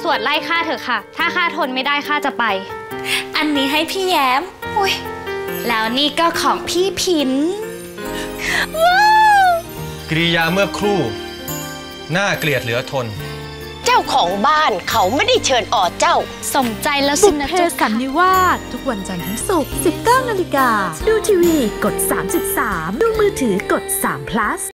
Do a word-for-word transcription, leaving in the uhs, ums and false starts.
สวดไล่ข้าเถอะค่ะถ้าข้าทนไม่ได้ข้าจะไปอันนี้ให้พี่แย้มอุ้ยแล้วนี่ก็ของพี่พินว้าวกริยาเมื่อครู่น่าเกลียดเหลือทนเจ้าของบ้านเขาไม่ได้เชิญออเจ้าสมใจแล้วสินะบุพเพสันนิวาสทุกวันจันทร์ถึงศุกร์ สิบเก้านาฬิกา ดูทีวีกด สามสิบสาม ดูมือถือกด สาม พลัส